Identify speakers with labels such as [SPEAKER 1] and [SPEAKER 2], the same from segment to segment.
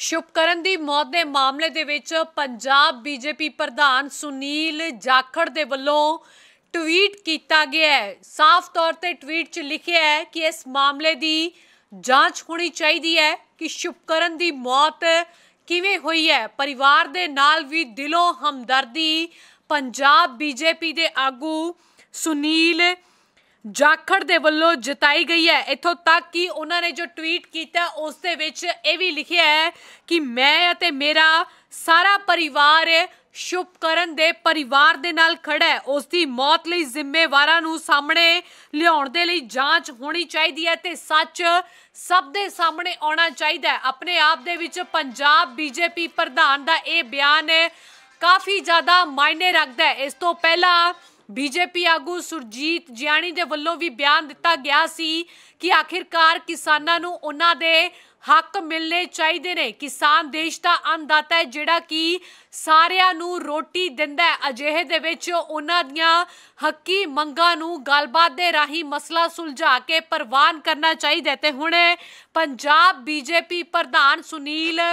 [SPEAKER 1] ਸ਼ੁਭਕਰਨ ਦੀ ਮੌਤ ਦੇ ਮਾਮਲੇ ਦੇ ਵਿੱਚ ਪੰਜਾਬ ਬੀਜੇਪੀ ਪ੍ਰਧਾਨ ਸੁਨੀਲ ਜਾਖੜ ਦੇ ਵੱਲੋਂ ਟਵੀਟ ਕੀਤਾ ਗਿਆ ਹੈ। ਸਾਫ਼ ਤੌਰ ਤੇ ਟਵੀਟ 'ਚ ਲਿਖਿਆ ਹੈ ਕਿ ਇਸ ਮਾਮਲੇ ਦੀ ਜਾਂਚ ਹੋਣੀ ਚਾਹੀਦੀ ਹੈ ਕਿ ਸ਼ੁਭਕਰਨ ਦੀ ਮੌਤ ਕਿਵੇਂ ਹੋਈ ਹੈ। ਪਰਿਵਾਰ ਦੇ ਨਾਲ ਵੀ ਦਿਲੋਂ ਹਮਦਰਦੀ ਪੰਜਾਬ ਬੀਜੇਪੀ ਦੇ ਆਗੂ ਸੁਨੀਲ ਜਾਖੜ ਦੇ ਵੱਲੋਂ ਜਤਾਈ गई है। इत्थों तक कि उन्होंने जो ट्वीट किया उस दे विच ये भी लिखिया है कि मैं ते मेरा सारा परिवार शुभकरण दे परिवार दे नाल खड़ा है। उसकी मौत लई जिम्मेवारां नूं सामने लियाउण दे लई जांच होनी चाहिदी है ते सच सब दे सामने आउणा चाहिदा है। अपने आप दे विच पंजाब बीजेपी प्रधान दा ये बयान काफ़ी ज़्यादा मायने रखता है। इस तो पहला बीजेपी आगू सुरजीत जियाणी दे वल्लों भी बयान दिता गया सी कि आखिरकार किसानां नूं उन्हां दे हक मिलने चाहिए ने। किसान देश का अन्नदाता है जिहड़ा कि सारियां नूं रोटी दिंदा है। अजिहे दे विच उन्हां दियां हक्की मंगां नूं गलबात दे राही मसला सुलझा के प्रवान करना चाहिए। ते हुण पंजाब बीजेपी प्रधान सुनील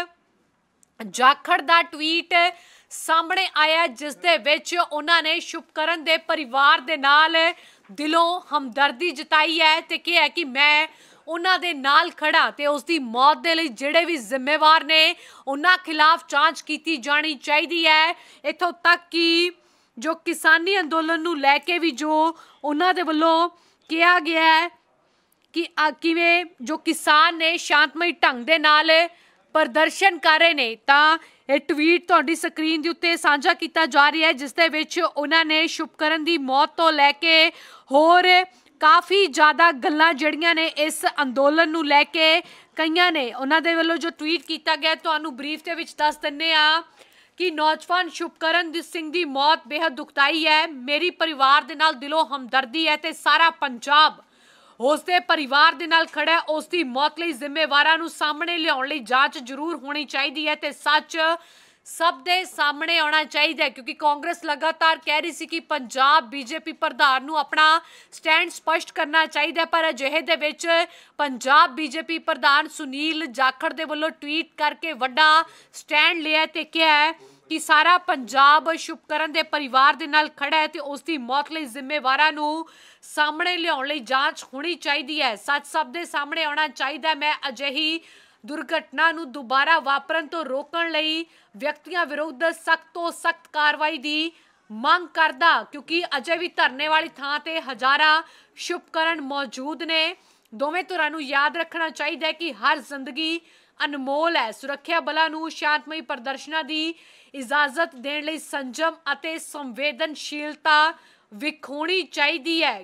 [SPEAKER 1] जाखड़ दा ट्वीट सामने आया जिस दे विच उन्होंने शुभकरण दे परिवार दे नाल दिलों हमदर्दी जताई है ते कहा है कि मैं उन्हां दे नाल खड़ा ते उसकी मौत दे लई जिहड़े भी जिम्मेवार ने उन्हां खिलाफ जांच की जानी चाहिए है। इत्थों तक कि जो किसानी अंदोलन नूं लैके भी जो उन्हां दे वल्लों कहा गया है कि किवें जो किसान ने शांतमई ढंग दे नाल प्रदर्शन कर रहे ने। तां ਇਹ ट्वीट ਤੁਹਾਡੀ ਸਕਰੀਨ ਦੇ ਉੱਤੇ ਸਾਂਝਾ ਕੀਤਾ ਜਾ ਰਿਹਾ ਹੈ ਜਿਸ ਦੇ ਵਿੱਚ ਉਹਨਾਂ ਨੇ ਸ਼ੁਭਕਰਨ ਦੀ ਮੌਤ ਤੋਂ ਲੈ ਕੇ ਹੋਰ ਕਾਫੀ ਜ਼ਿਆਦਾ ਗੱਲਾਂ ਜਿਹੜੀਆਂ ਨੇ ਇਸ ਅੰਦੋਲਨ ਨੂੰ ਲੈ ਕੇ ਕਈਆਂ ਨੇ ਉਹਨਾਂ ਦੇ ਵੱਲੋਂ ਜੋ ਟਵੀਟ ਕੀਤਾ ਗਿਆ ਤੁਹਾਨੂੰ ਬਰੀਫ ਦੇ ਵਿੱਚ ਦੱਸ ਦਿੰਨੇ ਆ कि नौजवान शुभकरण सिंह की मौत बेहद दुखदाई है। मेरी परिवार दे नाल दिलों हमदर्दी है ते सारा पंजाब उसके परिवार दे नाल खड़ा है। उसकी मौत लई जिम्मेवारां नूं सामने लियाउण लई जांच जरूर होनी चाहिए है ते सच सब दे सामने आना चाहिए क्योंकि कांग्रेस लगातार कह रही सी कि पंजाब बीजेपी प्रधान नूं अपना स्टैंड स्पष्ट करना चाहिए पर अजिहे दे विच पंजाब बीजेपी प्रधान सुनील जाखड़ दे वल्लों ट्वीट करके वड्डा स्टैंड लिया ते कहा है कि सारा पंजाब शुभकरण दे परिवार दे नाल खड़ा है ते उसकी मौत लई जिम्मेवारां नूं सामने लियाउण लई जांच होनी चाहिए है। सच सब दे सामने आना चाहिए। मैं अजिही दुर्घटना नूं दोबारा वापरन तो रोकण लई व्यक्तियों विरुद्ध सख्त तो सख्त कार्रवाई की मांग करदा क्योंकि अजे भी धरने वाली थां ते हज़ारां शुभकरण मौजूद ने। दोवें धुरां नूं याद रखना चाहिए कि हर जिंदगी अनमोल है। सुरक्षा बलों नूं शांतमई प्रदर्शनां की इजाजत देण लई संजम अते संवेदनशीलता विखाउणी चाहिए है।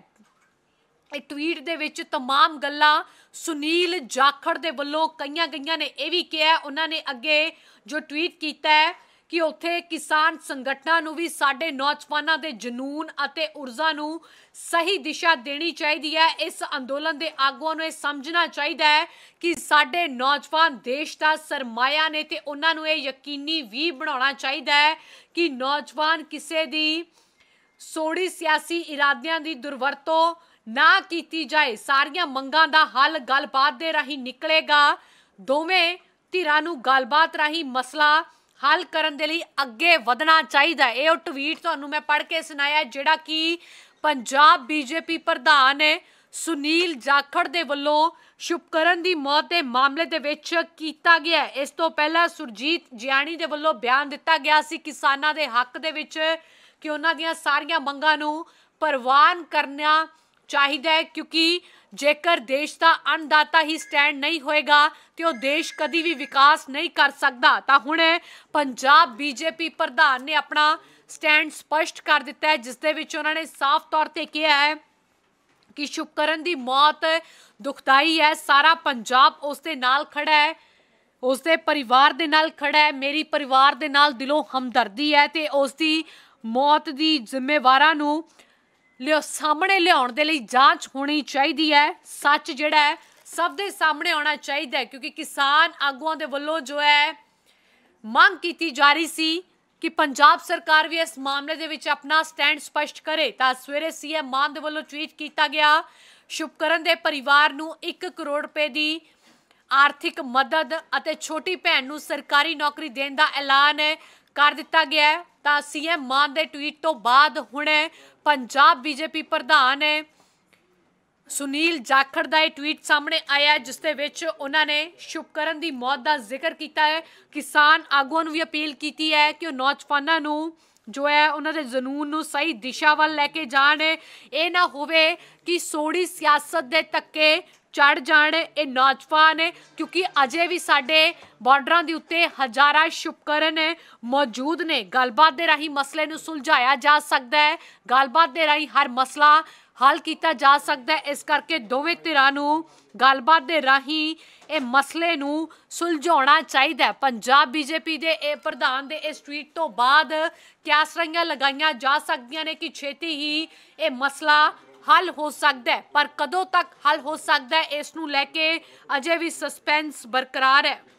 [SPEAKER 1] ट्वीट दे विच तमाम गल्लां सुनील जाखड़ दे वल्लों कईयां गईयां ने। यह भी कहा उन्होंने अगे जो ट्वीट किया है कि उत्थे किसान संगठनां नूं भी साडे नौजवानों के जनून अते ऊर्जा नूं सही दिशा देनी चाहिए है। इस अंदोलन के आगुआं नूं समझना चाहिए है कि साडे नौजवान देश का सरमाया ने ते उन्हां नूं इह यकीनी भी बनाउणा चाहिए है कि नौजवान किसी दी सोड़ी सियासी इरादियां दी दुरवरतों ना की जाए। सारियां मंगां दा हल गलबात दे राही निकलेगा। दोवें धिरां नूं गलबात राही मसला हल करन दे लई अगे वधना चाहिए। यह ट्वीट तुहानूं मैं पढ़ के सुनाया जिहड़ा कि पंजाब बीजेपी प्रधान सुनील जाखड़ दे वल्लों शुभकरण की मौत के मामले दे विच कीता गया है। इस तो पहला सुरजीत जियाणी दे वल्लों बयान दिता गया सी किसानां दे हक दे विच कि उन्हां दियां सारियां मंगां नूं प्रवान करना चाहिए क्योंकि जेकर देश का अन्नदाता ही स्टैंड नहीं होएगा तो देश कभी भी विकास नहीं कर सकता। तो हुण पंजाब बीजेपी प्रधान ने अपना स्टैंड स्पष्ट कर दिता है जिस दे विच उन्होंने साफ तौर पर कहा है कि शुभकरण की मौत दुखदाई है। सारा पंजाब उसके नाल खड़ा है, उसके परिवार दे नाल खड़ा है। मेरी परिवार दे नाल दिलों हमदर्दी है ते उसकी मौत की जिम्मेवारां नूं सामने लियाउण दे लई जांच होनी चाहिए है। सच जिहड़ा है सब दे सामने आना चाहिए है क्योंकि किसान आगुआं दे वल्लों जो है मांग की जा रही सी कि पंजाब सरकार भी इस मामले दे विच अपना स्टैंड स्पष्ट करे। तां सवेरे सीएम मान दे वल्लों ट्वीट किया गया शुभकरण दे परिवार नूं 1 करोड़ रुपए की ਆਰਥਿਕ ਮਦਦ ਅਤੇ ਛੋਟੀ ਭੈਣ ਨੂੰ ਸਰਕਾਰੀ ਨੌਕਰੀ ਦੇਣ ਦਾ ਐਲਾਨ ਕਰ ਦਿੱਤਾ ਗਿਆ ਹੈ। ਤਾਂ ਸੀਐਮ ਮਾਨ ਦੇ ਟਵੀਟ ਤੋਂ ਬਾਅਦ ਹੁਣ ਪੰਜਾਬ ਬੀਜੇਪੀ ਪ੍ਰਧਾਨ ਸੁਨੀਲ ਜਾਖੜ ਦਾ ਇਹ ਟਵੀਟ ਸਾਹਮਣੇ ਆਇਆ, ਜਿਸ ਦੇ ਵਿੱਚ ਉਹਨਾਂ ਨੇ ਸ਼ੁਭਕਰਨ ਦੀ ਮੌਤ ਦਾ ਜ਼ਿਕਰ ਕੀਤਾ ਹੈ। ਕਿਸਾਨ ਆਗੂਆਂ ਨੂੰ ਵੀ ਅਪੀਲ ਕੀਤੀ ਹੈ ਕਿ ਉਹ ਨੌਜਵਾਨਾਂ ਨੂੰ ਜੋ ਹੈ ਉਹਨਾਂ ਦੇ ਜਨੂਨ ਨੂੰ ਸਹੀ ਦਿਸ਼ਾ ਵੱਲ ਲੈ ਕੇ ਜਾਣ। ਇਹ ਨਾ ਹੋਵੇ ਕਿ ਸੋੜੀ ਸਿਆਸਤ ਦੇ ਧੱਕੇ ਚੜ ਜਾਣ ਇਹ ਨੌਜਵਾਨ, ਕਿਉਂਕਿ ਅਜੇ ਵੀ ਸਾਡੇ ਬਾਰਡਰਾਂ ਦੇ ਉੱਤੇ ਹਜ਼ਾਰਾਂ ਸ਼ੁਭਕਰਨ ਮੌਜੂਦ ਨੇ। ਗੱਲਬਾਤ ਦੇ ਰਾਹੀਂ ਮਸਲੇ ਨੂੰ ਸੁਲਝਾਇਆ ਜਾ ਸਕਦਾ ਹੈ, ਗੱਲਬਾਤ ਦੇ ਰਾਹੀਂ ਹਰ ਮਸਲਾ ਹੱਲ ਕੀਤਾ ਜਾ ਸਕਦਾ ਹੈ। ਇਸ ਕਰਕੇ ਦੋਵੇਂ ਧਿਰਾਂ ਨੂੰ ਗੱਲਬਾਤ ਦੇ ਰਾਹੀਂ ਇਹ ਮਸਲੇ ਨੂੰ ਸੁਲਝਾਉਣਾ ਚਾਹੀਦਾ ਹੈ। ਪੰਜਾਬ ਬੀਜੇਪੀ ਦੇ ਇਹ ਪ੍ਰਧਾਨ ਦੇ ਇਸ ਟਵੀਟ ਤੋਂ ਬਾਅਦ ਕਿਆਸਰੀਆਂ ਲਗਾਈਆਂ ਜਾ ਸਕਦੀਆਂ ਨੇ ਕਿ ਛੇਤੀ ਹੀ ਇਹ ਮਸਲਾ ਹੱਲ ਹੋ ਸਕਦਾ ਹੈ, ਪਰ ਕਦੋਂ ਤੱਕ ਹੱਲ ਹੋ ਸਕਦਾ ਹੈ ਇਸ ਨੂੰ ਲੈ ਕੇ ਅਜੇ ਵੀ ਸਸਪੈਂਸ ਬਰਕਰਾਰ ਹੈ।